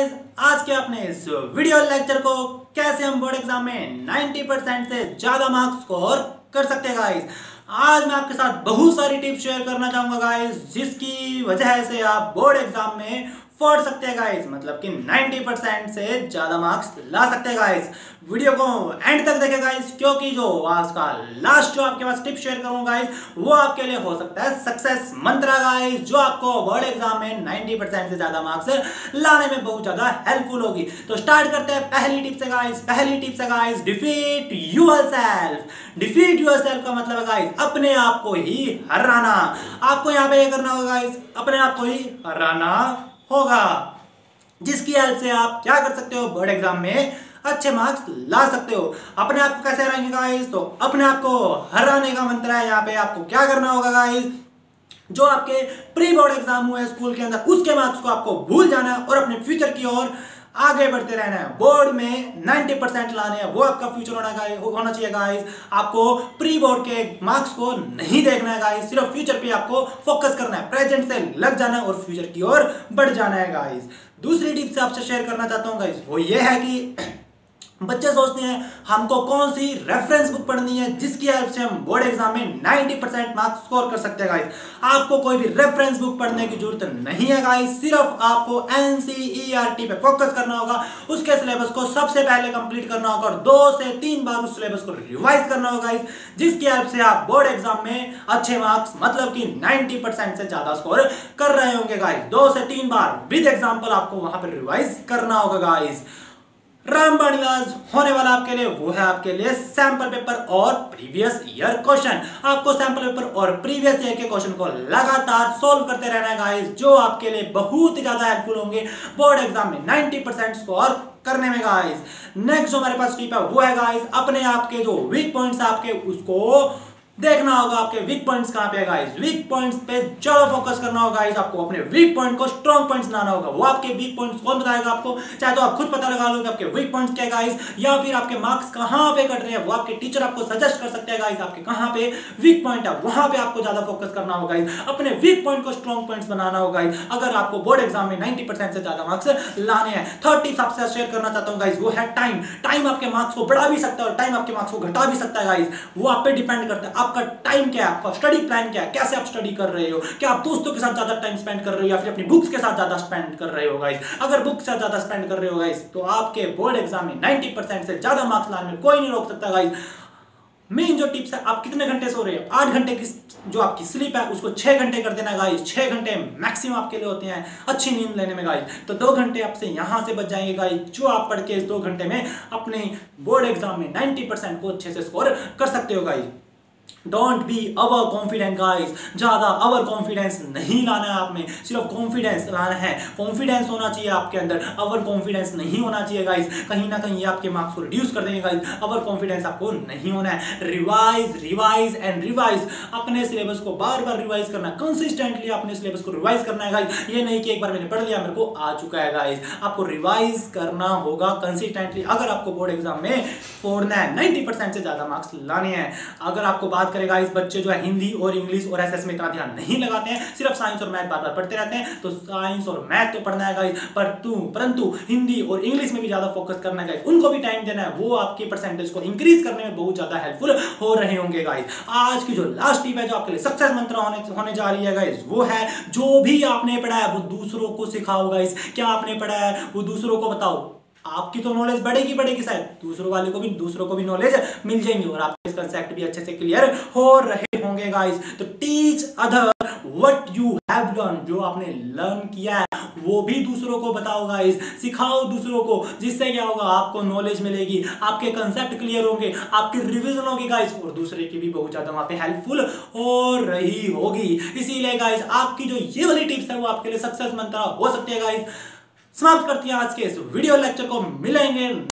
Guys, आज के अपने इस वीडियो लेक्चर को कैसे हम बोर्ड एग्जाम में 90% से ज्यादा मार्क्स स्कोर कर सकते हैं गाइस। आज मैं आपके साथ बहुत सारी टिप्स शेयर करना चाहूंगा गाइस, जिसकी वजह से आप बोर्ड एग्जाम में फोड़ सकते हैं गाइस, मतलब कि 90% से ज्यादा मार्क्स ला सकते हैं गाइस। वीडियो को एंड तक देखें गाइस, क्योंकि जो आज का लास्ट जो आपके पास टिप शेयर करूंगा गाइस, वो आपके लिए हो सकता है सक्सेस मंत्र गाइस, जो आपको बोर्ड एग्जाम में 90% से ज्यादा मार्क्स लाने में बहुत ज्यादा हेल्पफुल होगी। तो स्टार्ट करते हैं पहली टिप से गाइस। पहली टिप से guys, defeat yourself. Defeat yourself का मतलब है गाइस अपने आप को ही हराना। आपको यहाँ पे करना होगा गाइस, अपने आप को ही हराना होगा, जिसकी हेल्प से आप क्या कर सकते हो, बोर्ड एग्जाम में अच्छे मार्क्स ला सकते हो। अपने आप को कैसे हराएंगे गाइस? तो अपने आप को हराने का मंत्र है, यहाँ पे आपको क्या करना होगा गाइस, जो आपके प्री बोर्ड एग्जाम हुए स्कूल के अंदर, उसके मार्क्स को आपको भूल जाना है और अपने फ्यूचर की ओर आगे बढ़ते रहना है। बोर्ड में 90% लाने हैं, वो आपका फ्यूचर होना चाहिए गाइस। आपको प्री बोर्ड के मार्क्स को नहीं देखना है गाइस, सिर्फ फ्यूचर पे आपको फोकस करना है, प्रेजेंट से लग जाना है और फ्यूचर की ओर बढ़ जाना है गाइस। दूसरी टिप से आपसे शेयर करना चाहता हूं गाइस, वो ये है कि बच्चे सोचते हैं हमको कौन सी रेफरेंस बुक पढ़नी है जिसकी हेल्प से हम बोर्ड एग्जाम में 90% मार्क्स स्कोर कर सकते हैं गाइस। आपको कोई भी रेफरेंस बुक पढ़ने की जरूरत नहीं है गाइस, सिर्फ आपको एनसीईआरटी पे फोकस करना होगा। उसके सिलेबस को सबसे पहले कंप्लीट करना होगा और 2 से 3 बार उस सिलेबस को रिवाइज करना होगा गाइस, जिसकी हेल्प से आप बोर्ड एग्जाम में अच्छे मार्क्स, मतलब कि 90% से ज्यादा स्कोर कर रहे होंगे गाइस। 2 से 3 बार विद एग्जाम्पल आपको वहां पर रिवाइज करना होगा गाइस। रामबाण इलाज होने वाला आपके लिए वो है आपके लिए सैंपल पेपर और प्रीवियस ईयर क्वेश्चन। आपको सैंपल पेपर और प्रीवियस ईयर के क्वेश्चन को लगातार सॉल्व करते रहना है गाइस, जो आपके लिए बहुत ज्यादा हेल्पफुल होंगे बोर्ड एग्जाम में 90% स्कोर करने में गाइस। नेक्स्ट जो हमारे पास टिप है वो है गाइस, अपने आप के जो वीक पॉइंट्स आपके, उसको देखना होगा। आपके वीक पॉइंट्स कहां पे है गाइस, वीक पॉइंट्स पे ज्यादा फोकस करना होगा गाइस। आपको अपने वीक पॉइंट को स्ट्रॉन्ग पॉइंट्स बनाना होगा। वो आपके वीक पॉइंट्स कौन बताएगा आपको? चाहे तो आप खुद पता लगा लो कि आपके वीक पॉइंट्स क्या है गाइस, या फिर आपके मार्क्स कहां पे कट रहे हैं, वो आपके टीचर आपको सजेस्ट कर सकते हैं गाइस, आपके कहां पे वीक पॉइंट है, वहां पे आपको ज्यादा फोकस करना होगा गाइस। अपने वीक पॉइंट को स्ट्रॉन्ग पॉइंट्स बनाना होगा गाइस, अगर आपको बोर्ड एग्जाम में 90% से ज्यादा मार्क्स लाने हैं। थर्ड टिप आपसे शेयर करना चाहता हूं गाइस, वो है टाइम। टाइम आपके मार्क्स को बढ़ा भी सकता है और टाइम आपके मार्क्स को घटा भी सकता है गाइस। वो आप पे डिपेंड करता है आपका टाइम क्या है, आपका स्टडी प्लान क्या है, कैसे आप स्टडी कर रहे हो, क्या आप दोस्तों के साथ ज्यादा टाइम स्पेंड कर रहे हो या फिर अपनी बुक्स के साथ ज्यादा स्पेंड कर रहे हो गाइस। अगर बुक्स के साथ ज्यादा स्पेंड कर रहे हो गाइस, तो आपके बोर्ड एग्जाम में 90% से ज्यादा मार्क्स लाने में कोई नहीं रोक सकता गाइस। मेन जो टिप्स है, आप कितने घंटे सो रहे हो, 8 घंटे की जो आपकी स्लीप है उसको 6 घंटे कर देना गाइस। 6 घंटे मैक्सिमम आपके लिए होते हैं अच्छी नींद लेने में गाइस। तो 2 घंटे आपसे यहां से बच जाएंगे गाइस, जो आप पढ़ के इस 2 घंटे में अपने बोर्ड एग्जाम में 90% को अच्छे से स्कोर कर सकते हो guys. Don't be over confident guys, ज्यादा ओवर कॉन्फिडेंस नहीं लाना है, आप में सिर्फ कॉन्फिडेंस लाना है। कॉन्फिडेंस होना चाहिए आपके अंदर, ओवर कॉन्फिडेंस नहीं होना चाहिए गाइस। कहीं ना कहीं ये आपके मार्क्स को रिड्यूस कर देंगे गाइस। ओवर कॉन्फिडेंस आपको नहीं होना है। रिवाइज रिवाइज एंड रिवाइज, अपने सिलेबस को बार बार रिवाइज करना, कंसिस्टेंटली अपने सिलेबस को रिवाइज करना है गाइस। ये नहीं कि एक बार मैंने पढ़ लिया मेरे को आ चुका है गाइस, आपको रिवाइज करना होगा कंसिस्टेंटली, अगर आपको बोर्ड एग्जाम में फोड़ना है, 90% से ज्यादा मार्क्स लाने हैं। अगर आपको बात करें गाइस, बच्चे जो है हिंदी और इंग्लिश और एसएस में इतना ध्यान नहीं लगाते हैं, सिर्फ साइंस और मैथ बार बार पढ़ते रहते हैं, तो साइंस और मैथ तो पढ़ना है गाइस, परंतु हिंदी और इंग्लिश में भी ज्यादा फोकस करना है गाइस, उनको भी टाइम देना है। वो आपकी परसेंटेज को इंक्रीज करने में बहुत ज्यादा हेल्पफुल हो रहे होंगे गाइस। आज की जो लास्ट टिप है, जो आपके लिए सक्सेस मंत्र होने जा रही है गाइस, वो है जो भी आपने पढ़ा है वो दूसरों को सिखाओ गाइस। क्या आपने पढ़ा है वो दूसरों को बताओ, आपकी तो नॉलेज बढ़ेगी शायद, दूसरों को भी नॉलेज मिल जाएंगी और आपके इस कंसेप्ट भी अच्छे से क्लियर हो रहे होंगे गाइस। तो teach other what you have learn, जो आपने लर्न किया है वो भी दूसरों को बताओ गाइस, सिखाओ दूसरों को, जिससे क्या होगा, आपको नॉलेज मिलेगी, आपके कंसेप्ट क्लियर होंगे, आपकी रिवीजन होगी गाइस, और दूसरे की भी बहुत ज्यादा वहां पे हेल्पफुल हो रही होगी। इसीलिए गाइस, आपकी जो ये वाली टिप्स है वो आपके लिए सक्सेस मंत्र हो सकती है गाइस। समाप्त करती है आज के इस वीडियो लेक्चर को। मिलेंगे